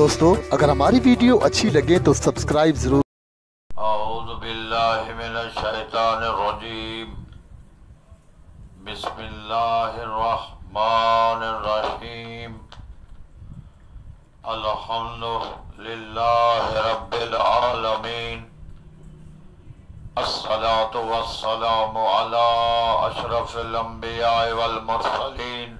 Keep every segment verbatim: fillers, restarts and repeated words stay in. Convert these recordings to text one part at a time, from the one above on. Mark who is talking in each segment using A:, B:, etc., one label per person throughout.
A: دوستو اگر ہماری ویڈیو اچھی لگے تو سبسکرائب ضرور۔
B: اعوذ باللہ من الشیطان الرجیم، بسم اللہ الرحمن الرحیم، الحمد للہ رب العالمین، الصلاة والسلام علی اشرف الانبیاء والمرسلین،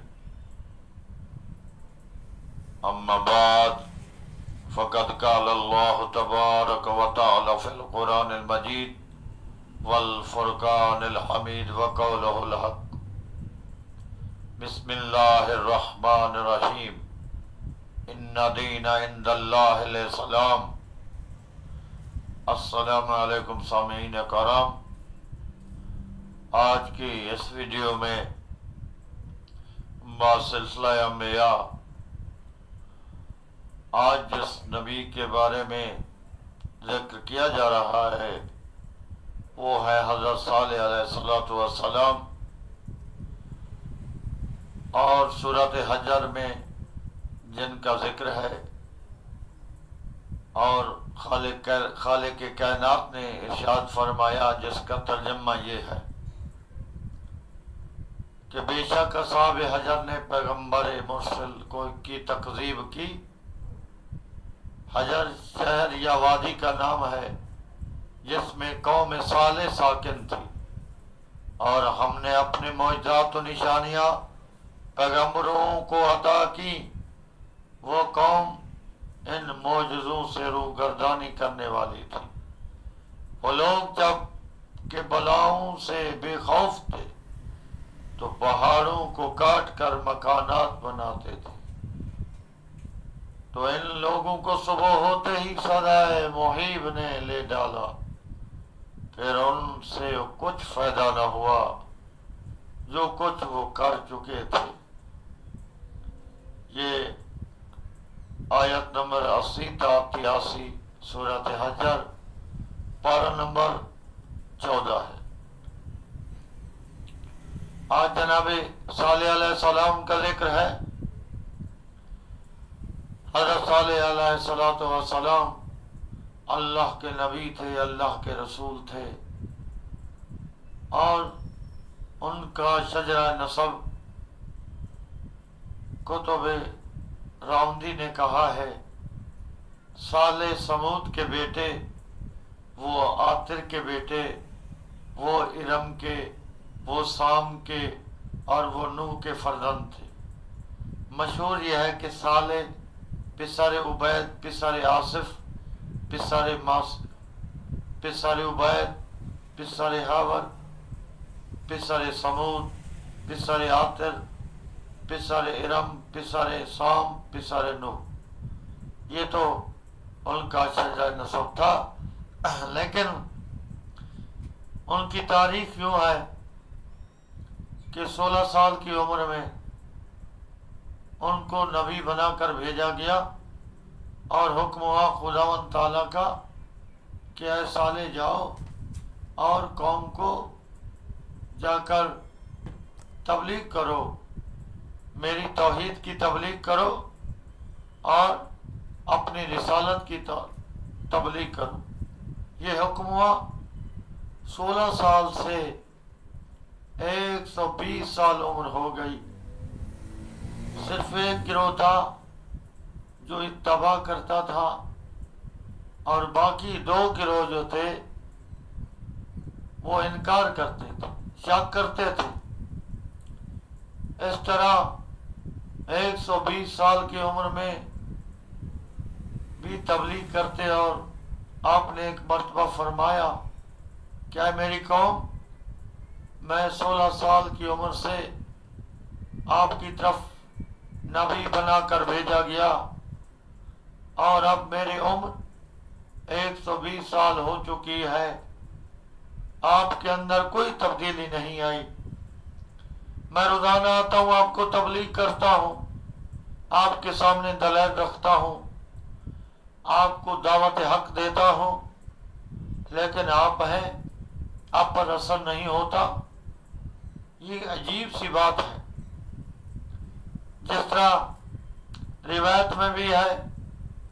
B: اما بعد فقد قال اللہ تبارک و تعالی فی القرآن المجید والفرقان الحمید وقولہ الحق۔ بسم اللہ الرحمن الرحیم، ان دین عند اللہ الاسلام۔ السلام علیکم سامعین کرام، آج کی اس ویڈیو میں بسلسلہ انبیاء آج جس نبی کے بارے میں ذکر کیا جا رہا ہے وہ ہے حضرت صالح علیہ السلام، اور سورۃ حجر میں جن کا ذکر ہے، اور خالق خالق کائنات نے ارشاد فرمایا جس کا ترجمہ یہ ہے کہ بے شک اصحاب حجر نے پیغمبر مرسل کو کی تکذیب کی۔ حجر شہر یا وادی کا نام ہے جس میں قوم صالح ساکن تھی، اور ہم نے اپنے معجزات و نشانیاں پیغمبروں کو عطا کی۔ وہ قوم ان معجزوں سے روگردانی کرنے والی تھی۔ وہ لوگ جب کہ بلاؤں سے بے خوف تھے تو پہاڑوں کو کاٹ کر مکانات بناتے تھے، تو ان لوگوں کو صبح ہوتے ہی سزائے محیب نے لے ڈالا، پھر ان سے کچھ فائدہ نہ ہوا جو کچھ وہ کر چکے تھے۔ یہ آیت نمبر اسی تا تیاسی سورۃ حجر پارہ نمبر چودہ ہے۔ آج جناب صالح علیہ السلام کا ذکر ہے۔ حضرت صالح علیہ السلام اللہ کے نبی تھے، اللہ کے رسول تھے، اور ان کا شجرہ نسب کتب راؤندی نے کہا ہے صالح سمود کے بیٹے، وہ آتر کے بیٹے، وہ ارم کے، وہ سام کے، اور وہ نوح کے فرزند تھے۔ مشہور یہ ہے کہ صالح پسر عبید، پسر آصف، پسر ماس پسر عبید، پسر ہاور، پسر سمود، پسر آتر، پسر ارم، پسر سام، پسر نوح، یہ تو ان کا شجرہ نسب تھا۔ لیکن ان کی تاریخ یوں ہے کہ سولہ سال کی عمر میں ان کو نبی بنا کر بھیجا گیا، اور حکم ہوا خداوند تعالیٰ کا کہ اے صالح جاؤ اور قوم کو جا کر تبلیغ کرو، میری توحید کی تبلیغ کرو، اور اپنی رسالت کی تبلیغ کرو۔ یہ حکم ہوا۔ سولہ سال سے ایک سو بیس سال عمر ہو گئی۔ صرف ایک گروہ تھا جو اتباع کرتا تھا، اور باقی دو گروہ جو تھے وہ انکار کرتے تھے، شک کرتے تھے۔ اس طرح ایک سو بیس سال کی عمر میں بھی تبلیغ کرتے، اور آپ نے ایک مرتبہ فرمایا کہ اے میری قوم، میں سولہ سال کی عمر سے آپ کی طرف نبی بنا کر بھیجا گیا، اور اب میری عمر ایک سو بیس سال ہو چکی ہے، آپ کے اندر کوئی تبدیلی نہیں آئی۔ میں روزانہ آتا ہوں، آپ کو تبلیغ کرتا ہوں، آپ کے سامنے دلائل رکھتا ہوں، آپ کو دعوت حق دیتا ہوں، لیکن آپ ہیں، آپ پر اثر نہیں ہوتا۔ یہ عجیب سی بات ہے۔ جس طرح روایت میں بھی ہے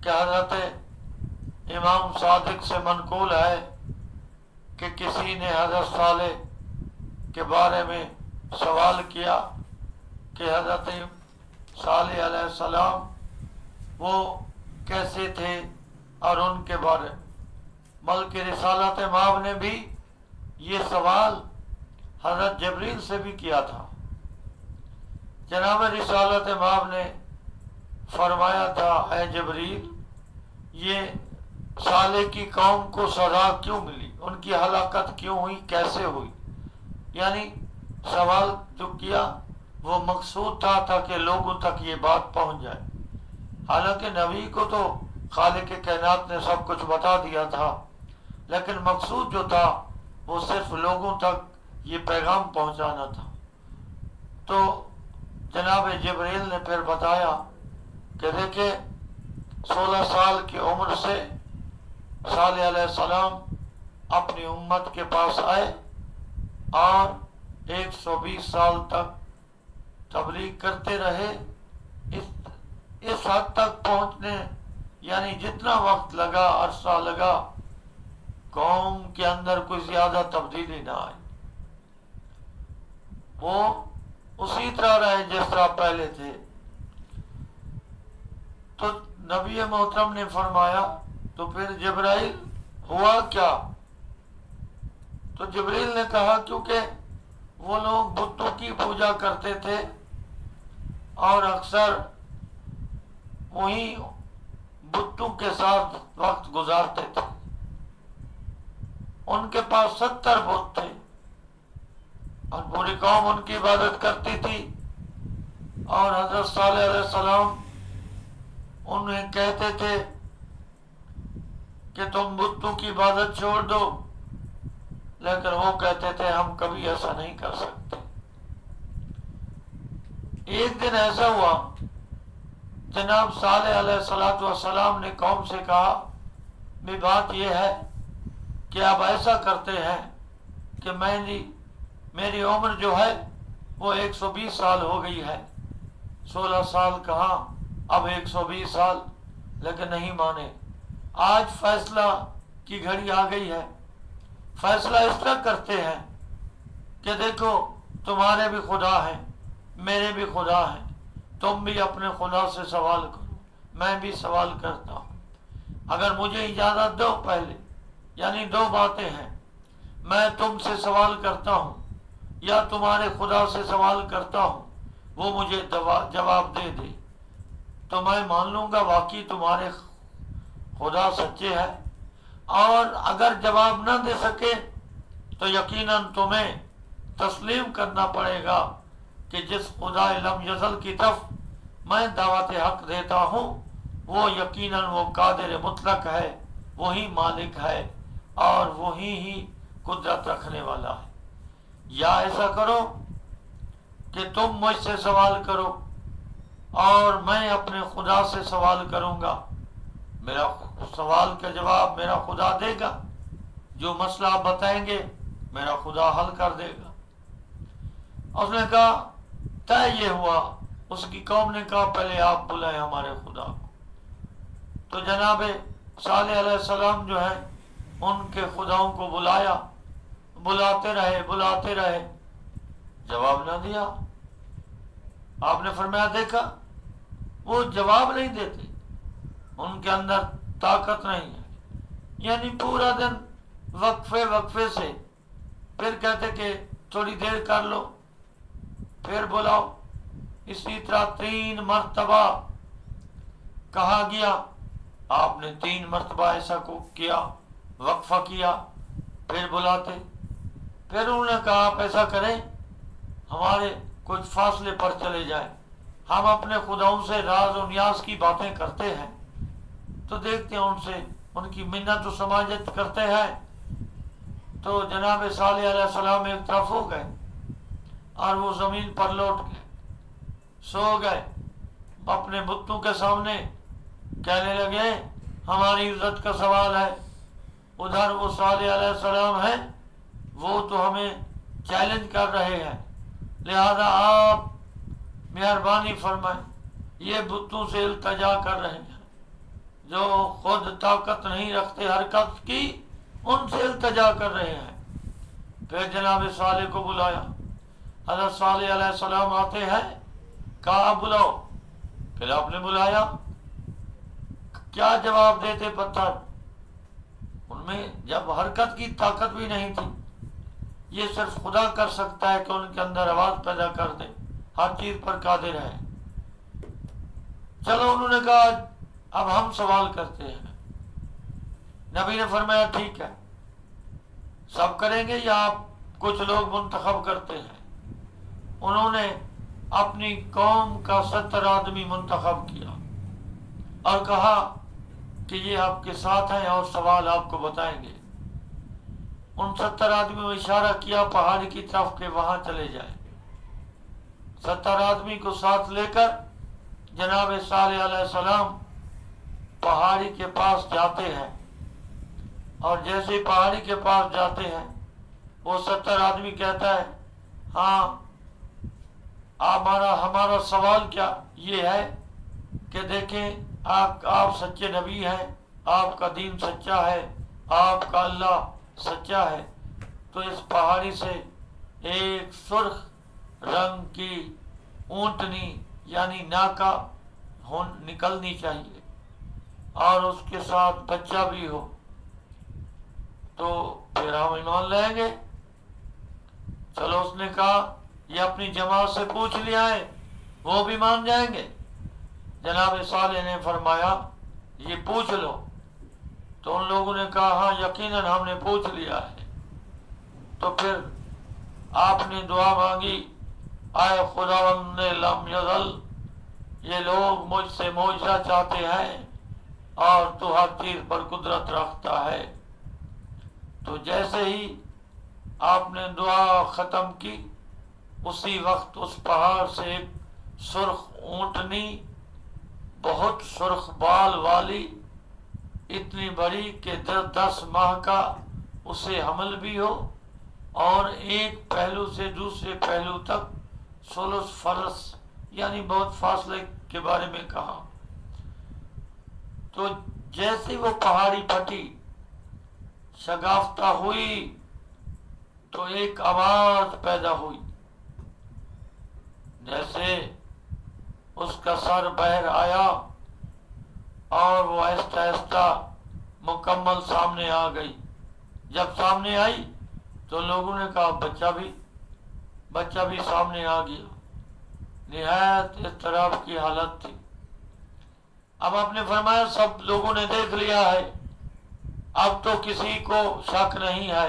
B: کہ حضرت امام صادق سے منقول ہے کہ کسی نے حضرت صالح کے بارے میں سوال کیا کہ حضرت صالح علیہ السلام وہ کیسے تھے اور ان کے بارے، بلکہ رسالت مآب نے بھی یہ سوال حضرت جبریل سے بھی کیا تھا۔ جناب رسالت مآب نے فرمایا تھا، اے جبریل، یہ صالح کی قوم کو سزا کیوں ملی، ان کی ہلاکت کیوں ہوئی، کیسے ہوئی؟ یعنی سوال جو کیا وہ مقصود تھا تاکہ لوگوں تک یہ بات پہنچ جائے۔ حالانکہ نبی کو تو خالق کائنات نے سب کچھ بتا دیا تھا، لیکن مقصود جو تھا وہ صرف لوگوں تک یہ پیغام پہنچانا تھا۔ تو جناب جبریل نے پھر بتایا کہ دیکھیں سولہ سال کی عمر سے صالح علیہ السلام اپنی امت کے پاس آئے اور ایک سو بیس سال تک تبلیغ کرتے رہے۔ اس اس حد تک پہنچنے یعنی جتنا وقت لگا، عرصہ لگا، قوم کے اندر کوئی زیادہ تبدیلی نہ آئی، وہ اسی طرح رہے جس طرح پہلے تھے۔ تو نبی محترم نے فرمایا تو پھر جبرائیل ہوا کیا؟ تو جبریل نے کہا کیونکہ وہ لوگ بتوں کی پوجا کرتے تھے اور اکثر وہی بتوں کے ساتھ وقت گزارتے تھے، ان کے پاس ستر بت تھے اور پوری قوم ان کی عبادت کرتی تھی، اور حضرت صالح علیہ السلام انہیں کہتے تھے کہ تم بتوں کی عبادت چھوڑ دو، لیکن وہ کہتے تھے ہم کبھی ایسا نہیں کر سکتے۔ ایک دن ایسا ہوا، جناب صالح علیہ السلام نے قوم سے کہا بھی بات یہ ہے کہ آپ ایسا کرتے ہیں کہ میں میری عمر جو ہے وہ ایک سو بیس سال ہو گئی ہے، سولہ سال کہاں اب ایک سو بیس سال، لیکن نہیں مانے۔ آج فیصلہ کی گھڑی آ گئی ہے، فیصلہ اس طرح کرتے ہیں کہ دیکھو تمہارے بھی خدا ہیں، میرے بھی خدا ہیں، تم بھی اپنے خدا سے سوال کرو، میں بھی سوال کرتا ہوں، اگر مجھے اجازت دو پہلے، یعنی دو باتیں ہیں، میں تم سے سوال کرتا ہوں یا تمہارے خدا سے سوال کرتا ہوں، وہ مجھے جواب دے دے تو میں مان لوں گا واقعی تمہارے خدا سچے ہیں، اور اگر جواب نہ دے سکے تو یقیناً تمہیں تسلیم کرنا پڑے گا کہ جس خدا لم یزل کی طرف میں دعوت حق دیتا ہوں وہ یقیناً وہ قادر مطلق ہے، وہی مالک ہے اور وہی ہی قدرت رکھنے والا ہے۔ یا ایسا کرو کہ تم مجھ سے سوال کرو اور میں اپنے خدا سے سوال کروں گا، میرا سوال کا جواب میرا خدا دے گا، جو مسئلہ آپ بتائیں گے میرا خدا حل کر دے گا۔ اس نے کہا طے یہ ہوا، اس کی قوم نے کہا پہلے آپ بلائیں ہمارے خدا کو۔ تو جناب صالح علیہ السلام جو ہے ان کے خداؤں کو بلایا، بلاتے رہے بلاتے رہے جواب نہ دیا۔ آپ نے فرمایا دیکھا وہ جواب نہیں دیتے، ان کے اندر طاقت نہیں ہے، یعنی پورا دن وقفے وقفے سے پھر کہتے کہ تھوڑی دیر کر لو پھر بلاؤ۔ اسی طرح تین مرتبہ کہا گیا، آپ نے تین مرتبہ ایسا کو کیا، وقفہ کیا، پھر بلاتے، پھر انہوں نے کہا آپ ایسا کریں ہمارے کچھ فاصلے پر چلے جائیں، ہم اپنے خداؤں سے راز و نیاز کی باتیں کرتے ہیں، تو دیکھتے ہیں ان سے ان کی منت و سماجت کرتے ہیں۔ تو جناب صالح علیہ السلام ایک طرف ہو گئے اور وہ زمین پر لوٹ گئے، سو گئے، اپنے بتوں کے سامنے کہنے لگے ہماری عزت کا سوال ہے، ادھر وہ صالح علیہ السلام ہیں وہ تو ہمیں چیلنج کر رہے ہیں، لہذا آپ مہربانی فرمائیں، یہ بتوں سے التجا کر رہے ہیں۔ جو خود طاقت نہیں رکھتے حرکت کی، ان سے التجا کر رہے ہیں۔ پھر جناب صالح کو بلایا، حضرت صالح علیہ السلام آتے ہیں، کہا بلاؤ، پھر آپ نے بلایا، کیا جواب دیتے پتھر؟ ان میں جب حرکت کی طاقت بھی نہیں تھی، یہ صرف خدا کر سکتا ہے کہ ان کے اندر آواز پیدا کر دے، ہر چیز پر قادر ہے۔ چلو انہوں نے کہا اب ہم سوال کرتے ہیں۔ نبی نے فرمایا ٹھیک ہے، سب کریں گے یا آپ کچھ لوگ منتخب کرتے ہیں؟ انہوں نے اپنی قوم کا ستر آدمی منتخب کیا اور کہا کہ یہ آپ کے ساتھ ہیں اور سوال آپ کو بتائیں گے۔ ان ستر آدمیوں نے اشارہ کیا پہاڑی کی طرف کہ وہاں چلے جائیں۔ ستر آدمی کو ساتھ لے کر جناب صالح علیہ السلام پہاڑی کے پاس جاتے ہیں، اور جیسے پہاڑی کے پاس جاتے ہیں وہ ستر آدمی کہتا ہے ہاں ہمارا ہمارا سوال کیا یہ ہے کہ دیکھیں آپ آپ سچے نبی ہیں، آپ کا دین سچا ہے، آپ کا اللہ سچا ہے، تو اس پہاڑی سے ایک سرخ رنگ کی اونٹنی یعنی ناکا نکلنی چاہیے اور اس کے ساتھ بچہ بھی ہو، تو پھر ہم ایمان لائیں گے۔ چلو اس نے کہا یہ اپنی جماعت سے پوچھ لیا ہے، وہ بھی مان جائیں گے۔ جناب صالح نے فرمایا یہ پوچھ لو، تو ان لوگوں نے کہا ہاں یقیناً ہم نے پوچھ لیا ہے۔ تو پھر آپ نے دعا مانگی، آئے خداوند لم یزل، یہ لوگ مجھ سے معجزہ چاہتے ہیں اور تو ہر چیز پر قدرت رکھتا ہے۔ تو جیسے ہی آپ نے دعا ختم کی، اسی وقت اس پہاڑ سے ایک سرخ اونٹنی، بہت سرخ بال والی، اتنی بڑی کہ دس ماہ کا اسے حمل بھی ہو، اور ایک پہلو سے دوسرے پہلو تک ثلث فرس یعنی بہت فاصلے کے بارے میں کہا۔ تو جیسے وہ پہاڑی پھٹی شگافتہ ہوئی تو ایک آواز پیدا ہوئی، جیسے اس کا سر باہر آیا اور وہ آہستہ آہستہ مکمل سامنے آ گئی۔ جب سامنے آئی تو لوگوں نے کہا بچہ بھی بچہ بھی سامنے آ گیا۔ نہایت اضطراب کی حالت تھی۔ اب آپ نے فرمایا سب لوگوں نے دیکھ لیا ہے، اب تو کسی کو شک نہیں ہے۔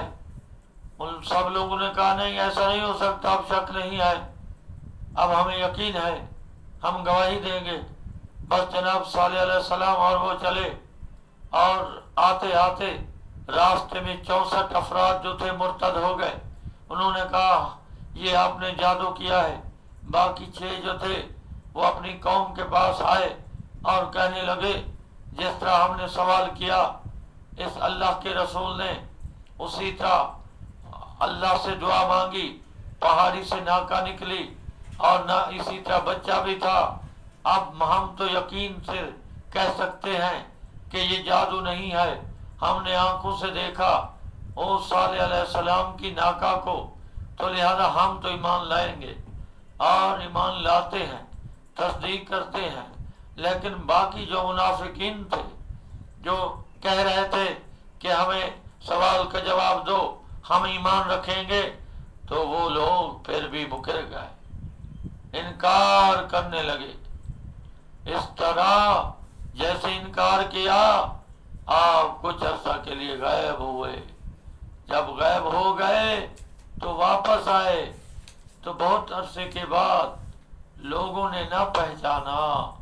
B: ان سب لوگوں نے کہا نہیں ایسا نہیں ہو سکتا، اب شک نہیں ہے، اب ہمیں یقین ہے، ہم گواہی دیں گے۔ بس جناب صالح علیہ السلام اور وہ چلے، اور آتے آتے راستے میں چونسٹھ افراد جو تھے مرتد ہو گئے۔ انہوں نے کہا یہ آپ نے جادو کیا ہے۔ باقی چھ جو تھے وہ اپنی قوم کے پاس آئے اور کہنے لگے جس طرح ہم نے سوال کیا اس اللہ کے رسول نے اسی طرح اللہ سے دعا مانگی، پہاڑی سے ناکا نکلی اور نہ اسی طرح بچہ بھی تھا۔ اب ہم تو یقین سے کہہ سکتے ہیں کہ یہ جادو نہیں ہے، ہم نے آنکھوں سے دیکھا او صالح علیہ السلام کی ناکا کو، تو لہذا ہم تو ایمان لائیں گے، اور ایمان لاتے ہیں، تصدیق کرتے ہیں۔ لیکن باقی جو منافقین تھے جو کہہ رہے تھے کہ ہمیں سوال کا جواب دو، ہم ایمان رکھیں گے، تو وہ لوگ پھر بھی مکر گئے، انکار کرنے لگے۔ اس طرح جیسے انکار کیا آپ کچھ عرصہ کے لیے غائب ہوئے۔ جب غائب ہو گئے تو واپس آئے تو بہت عرصے کے بعد لوگوں نے نہ پہچانا۔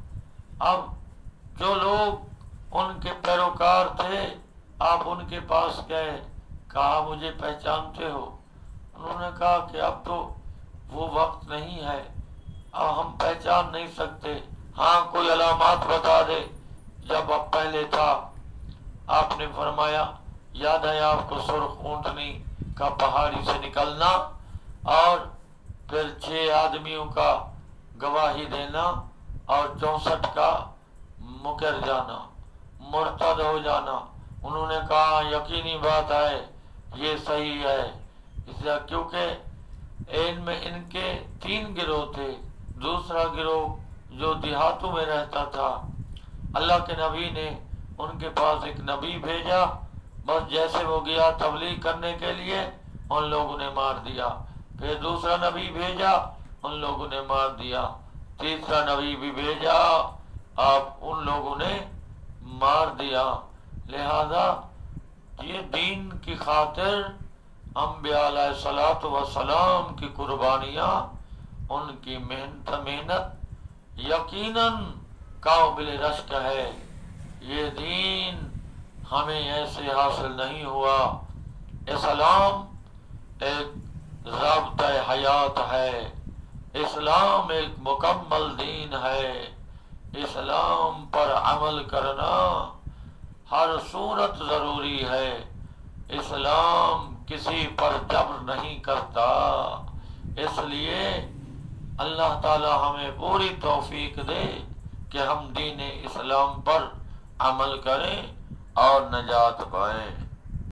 B: اب جو لوگ ان کے پیروکار تھے آپ ان کے پاس گئے، کہا مجھے پہچانتے ہو؟ انہوں نے کہا کہ اب تو وہ وقت نہیں ہے، اب ہم پہچان نہیں سکتے، ہاں کوئی علامات بتا دے جب اب پہلے تھا۔ آپ نے فرمایا یاد ہے آپ کو سرخ اونٹنی کا پہاڑی سے نکلنا اور پھر چھ آدمیوں کا گواہی دینا اور چونسٹھ کا مکر جانا۔ मुर्तद हो जाना। उन्होंने कहा यकीनी बात है ये सही है, इसलिए क्योंकि इनमें इनके तीन गिरोह थे। दूसरा गिरोह जो देहातों में रहता था, अल्लाह के नबी ने उनके पास एक नबी भेजा, बस जैसे वो गया तबलीग करने के लिए उन लोगों ने मार दिया। फिर दूसरा नबी भेजा, उन लोगों ने मार दिया। तीसरा नबी भी भेजा, आप उन लोगों ने मार दिया। लिहाजा ये दीन की खातिर अंबिया अलैहिस्सलातु वस्सलाम की कुर्बानियाँ, उनकी मेहनत मेहनत यकीनन काबिल रश्क है। ये दीन हमें ऐसे हासिल नहीं हुआ। इस्लाम एक ज़ाब्ता हयात है, इस्लाम एक मुकम्मल दीन है। इस्लाम पर अमल करना हर सूरत ज़रूरी है। इस्लाम किसी पर जबर नहीं करता। इसलिए अल्लाह ताला हमें पूरी तौफीक दे कि हम दीन इस्लाम पर अमल करें और नजात पाएं।